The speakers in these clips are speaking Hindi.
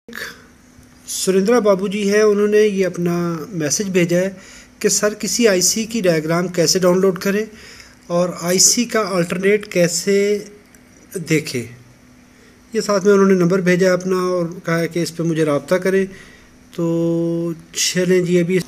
सुरेंद्रा बाबू जी है, उन्होंने ये अपना मैसेज भेजा है कि सर किसी आईसी की डायग्राम कैसे डाउनलोड करें और आईसी का अल्टरनेट कैसे देखें। ये साथ में उन्होंने नंबर भेजा है अपना और कहा है कि इस पर मुझे रब्ता करें। तो चलें जी, अभी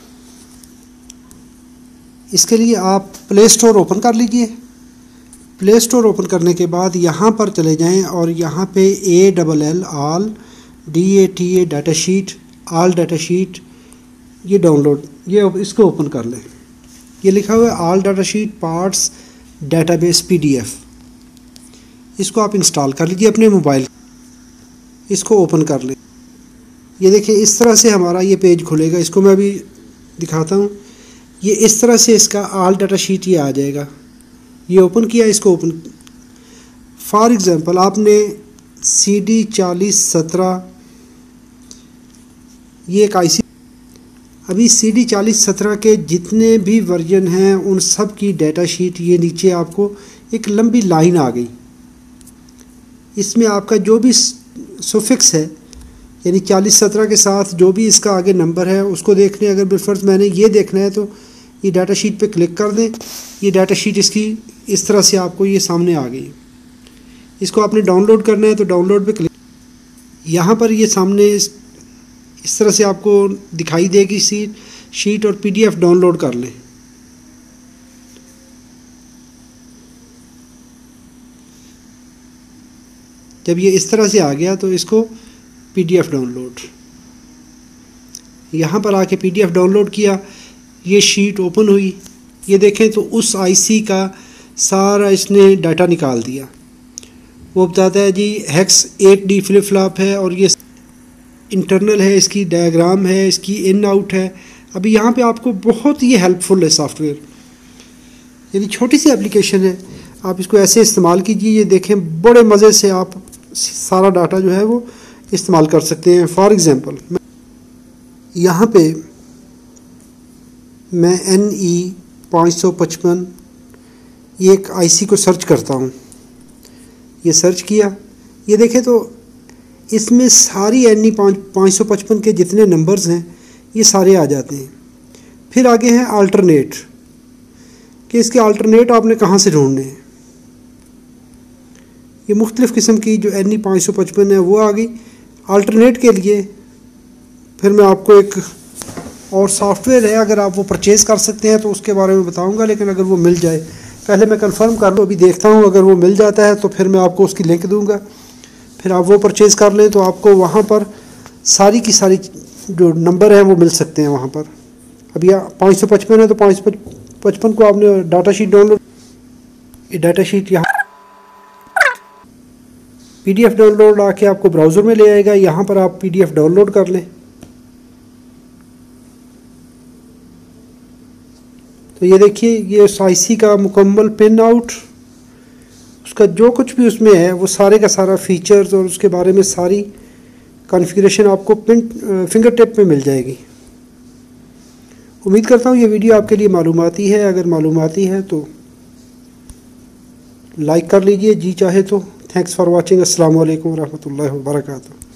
इसके लिए आप प्ले स्टोर ओपन कर लीजिए। प्ले स्टोर ओपन करने के बाद यहाँ पर चले जाएं और यहाँ पे ALL all DATA data sheet all data sheet ये डाउनलोड इसको ओपन कर लें। ये लिखा हुआ है all data sheet parts database PDF। इसको आप इंस्टॉल कर लीजिए अपने मोबाइल, इसको ओपन कर लें। ये देखिए इस तरह से हमारा ये पेज खुलेगा। इसको मैं अभी दिखाता हूँ। ये इस तरह से इसका ऑल डाटा शीट ये आ जाएगा। ये ओपन किया, इसको ओपन फॉर एग्ज़ाम्पल आपने CD4017 ये एक आईसी, अभी CD4017 के जितने भी वर्जन हैं उन सब की डाटा शीट ये नीचे आपको एक लंबी लाइन आ गई। इसमें आपका जो भी सुफिक्स है यानी 4017 के साथ जो भी इसका आगे नंबर है उसको देखने, अगर बिलफर्ज मैंने ये देखना है तो ये डाटा शीट पे क्लिक कर दें। ये डाटा शीट इसकी इस तरह से आपको ये सामने आ गई। इसको आपने डाउनलोड करना है तो डाउनलोड पे क्लिक, यहाँ पर ये सामने इस तरह से आपको दिखाई देगी शीट और PDF डाउनलोड कर लें। जब ये इस तरह से आ गया तो इसको PDF डाउनलोड, यहाँ पर आके PDF डाउनलोड किया, ये शीट ओपन हुई। ये देखें तो उस आईसी का सारा इसने डाटा निकाल दिया। वो बताता है जी हेक्स 8D फ्लिप फ्लॉप है और ये इंटरनल है, इसकी डायग्राम है, इसकी इन आउट है। अभी यहाँ पे आपको बहुत ही हेल्पफुल है सॉफ्टवेयर। यदि छोटी सी एप्लीकेशन है, आप इसको ऐसे इस्तेमाल कीजिए। ये देखें बड़े मज़े से आप सारा डाटा जो है वो इस्तेमाल कर सकते हैं। फॉर एग्ज़ाम्पल यहाँ पे मैं NE555 ये एक आईसी को सर्च करता हूँ। ये सर्च किया, ये देखें तो इसमें सारी NE555 के जितने नंबर्स हैं ये सारे आ जाते हैं। फिर आगे हैं अल्टरनेट, कि इसके अल्टरनेट आपने कहाँ से ढूंढने हैं। ये मुख्तलिफ़ किस्म की जो NE555 है वो आ गई। अल्टरनेट के लिए फिर मैं आपको एक और सॉफ्टवेयर है, अगर आप वो परचेज़ कर सकते हैं तो उसके बारे में बताऊंगा, लेकिन अगर वो मिल जाए पहले मैं कंफर्म कर लूँ। अभी देखता हूँ, अगर वो मिल जाता है तो फिर मैं आपको उसकी लिंक दूंगा, फिर आप वो परचेज़ कर लें तो आपको वहाँ पर सारी की सारी जो नंबर हैं वो मिल सकते हैं वहाँ पर। अभी 555 है तो 555 को आपने डाटा शीट डाउनलोड, ये डाटा शीट यहाँ PDF डाउनलोड आके आपको ब्राउज़र में ले आएगा। यहाँ पर आप PDF डाउनलोड कर लें। तो ये देखिए ये आईसी का मुकम्मल पिन आउट, उसका जो कुछ भी उसमें है वो सारे का सारा फीचर्स और उसके बारे में सारी कॉन्फ़िगरेशन आपको फिंगर टिप पे मिल जाएगी। उम्मीद करता हूँ ये वीडियो आपके लिए मालूमाती है। अगर मालूमाती है तो लाइक कर लीजिए, जी चाहे तो। Thanks for watching. अस्सलाम वालेकुम रहमतुल्लाहि व बरकातुहू।